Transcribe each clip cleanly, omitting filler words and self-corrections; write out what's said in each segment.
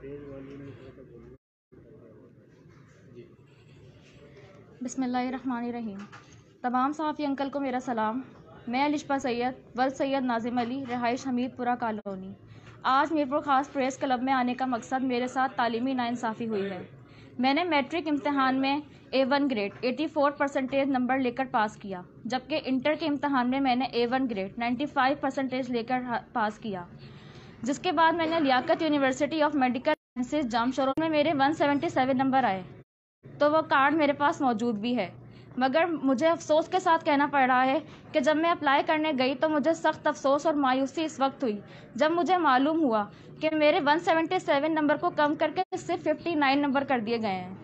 बिस्मिल्लाहिर्रहमानिर्रहीम। तमाम सहाफ़ी अंकल को मेरा सलाम। मैं अलिशा सैयद वल्द सैयद नाजिम अली, रिहाइश हमीदपुरा कॉलोनी। आज मीरपुर ख़ास प्रेस क्लब में आने का मकसद मेरे साथ तालीमी नाइंसाफ़ी हुई है। मैंने मैट्रिक इम्तहान में A1 ग्रेड 84% नंबर लेकर पास किया, जबकि इंटर के इम्तहान में मैंने A1 ग्रेड 95% लेकर पास किया। जिसके बाद मैंने Liaquat university of medical sciences Jamshoro में मेरे 177 नंबर आए, तो वो कार्ड मेरे पास मौजूद भी है। मगर मुझे अफसोस के साथ कहना पड़ रहा है कि जब मैं अप्लाई करने गई तो मुझे सख्त अफसोस और मायूसी इस वक्त हुई जब मुझे मालूम हुआ कि मेरे 177 नंबर को कम करके सिर्फ 59 नंबर कर दिए गए हैं।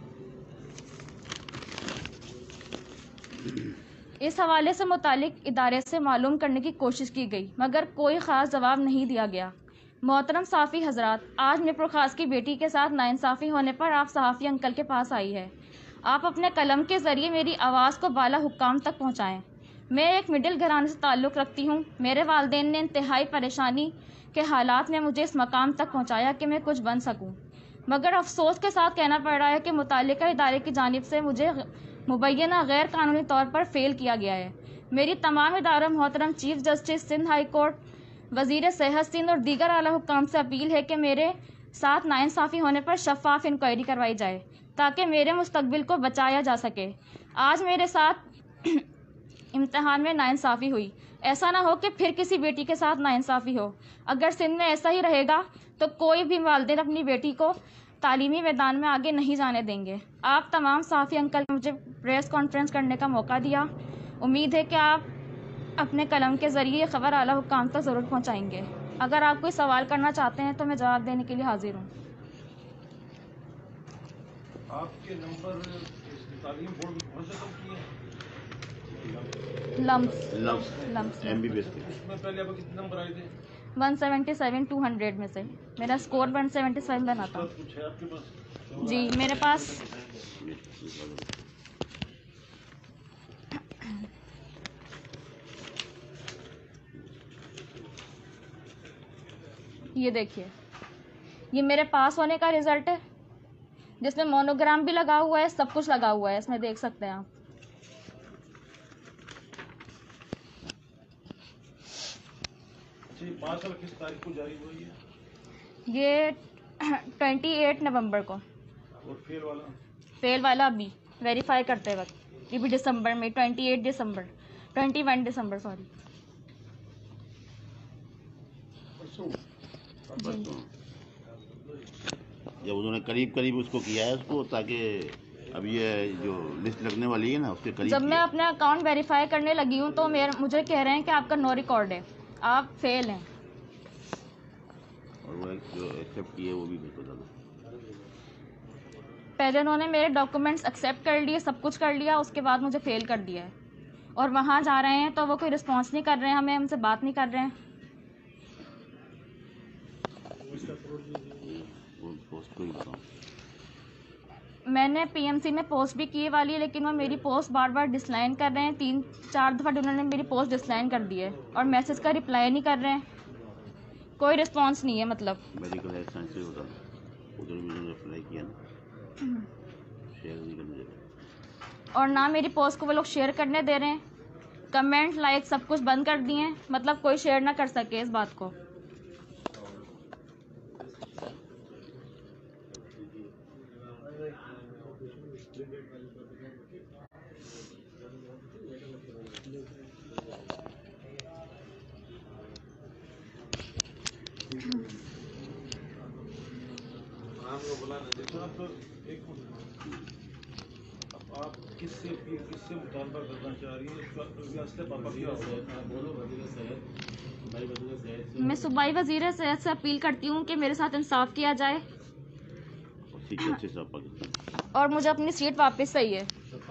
इस हवाले से मुतालिक इदारे से मालूम करने की कोशिश की गई, मगर कोई ख़ास जवाब नहीं दिया गया। मोहतरम सहाफ़ी हजरात, आज मीरपुर ख़ास की बेटी के साथ नाइंसाफ़ी होने पर आप सहाफ़ी अंकल के पास आई है। आप अपने कलम के ज़रिए मेरी आवाज़ को बाला हुक्काम तक पहुँचाएँ। मैं एक मिडिल घराने से ताल्लुक़ रखती हूँ। मेरे वालिदैन ने इंतहाई परेशानी के हालात में मुझे इस मकाम तक पहुँचाया कि मैं कुछ बन सकूँ, मगर अफसोस के साथ कहना पड़ रहा है कि मुतालिका इदारे की जानिब से मुझे मुबैना गैर कानूनी तौर पर फ़ेल किया गया है। मेरी तमाम इदारों मोहतरम chief justice Sindh high court, वज़ीर सेहत सिंध और दीगर आला हुक्काम से अपील है कि मेरे साथ नाइंसाफ़ी होने पर शफ़ाफ़ इंक्वायरी करवाई जाए ताकि मेरे मुस्तकबिल को बचाया जा सके। आज मेरे साथ इम्तहान में नाइंसाफ़ी हुई, ऐसा ना हो कि फिर किसी बेटी के साथ नाइंसाफ़ी हो। अगर सिंध में ऐसा ही रहेगा तो कोई भी वालिदैन अपनी बेटी को तालीमी मैदान में आगे नहीं जाने देंगे। आप तमाम सहाफ़ी अंकल ने मुझे प्रेस कॉन्फ्रेंस करने का मौका दिया। उम्मीद है कि आप अपने कलम के ज़रिए ये खबर आला हुक्काम तक ज़रूर पहुँचाएँगे। अगर आप कोई सवाल करना चाहते हैं तो मैं जवाब देने के लिए हाजिर हूँ। आपके नंबर तालीम बोर्ड में कौन से कम किए हैं? लम्स MBBS के। इसमें पहले आपको कितने नंबर आए थे? 177 200 में से मेरा स्कोर 177 बना था। कुछ है आपके पास? जी मेरे पास ये देखिए, ये मेरे पास होने का रिज़ल्ट है जिसमें मोनोग्राम भी लगा हुआ है, सब कुछ लगा हुआ है, इसमें देख सकते हैं आप। पास साल किस तारीख को जारी हुई है? ये 28 नवंबर को। और फेल वाला अभी वेरीफाई करते वक्त, ये भी दिसंबर में 21 दिसंबर सॉरी। जब उन्होंने करीब उसको किया है उसको, ताकि अब ये जो लिस्ट लगने वाली है ना उसके करीब जब मैं अपना अकाउंट वेरीफाई करने लगी हूँ तो मुझे कह रहे हैं कि आपका नो रिकॉर्ड है, आप फेल हैं। और वो जो एक्सेप्ट किए वो भी मेरे को लगा। पहले उन्होंने मेरे डॉक्यूमेंट्स एक्सेप्ट कर लिए, सब कुछ कर लिया, उसके बाद मुझे फेल कर दिया है। और वहाँ जा रहे हैं तो वो कोई रिस्पॉन्स नहीं कर रहे हैं, हमें हमसे बात नहीं कर रहे हैं। मैंने PMC में पोस्ट भी की वाली है, लेकिन वो मेरी पोस्ट बार बार डिसलाइन कर रहे हैं। 3-4 दफ़ा उन्होंने मेरी पोस्ट डिसलाइन कर दी है और मैसेज का रिप्लाई नहीं कर रहे हैं, कोई रिस्पांस नहीं है। मतलब मेडिकल एक्शन से होता उधर भी उन्होंने अप्लाई किया ना, शेयर नहीं करने दे रहे, और ना मेरी पोस्ट को वो लोग शेयर करने दे रहे हैं। कमेंट लाइक सब कुछ बंद कर दिए हैं, मतलब कोई शेयर ना कर सके इस बात को। आप किससे मुतालबा करना चाह रही हैं? पापा क्या मैं सूबाई वज़ीर सेहत से अपील करती हूँ कि मेरे साथ इंसाफ किया जाए और मुझे अपनी सीट वापस चाहिए।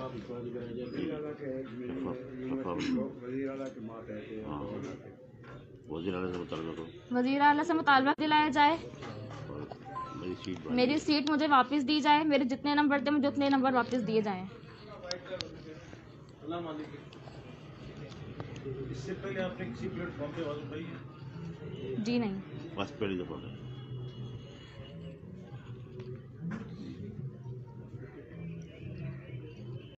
वज़ीर आला से मुतालबा दिलाया जाए, मेरी सीट मुझे वापस दी जाए, मेरे जितने नंबर थे मुझे उतने नंबर वापस दिए जाएं। इससे पहले आपने किसी प्लेटफॉर्म पे आवाज़ उठाई है? जी नहीं।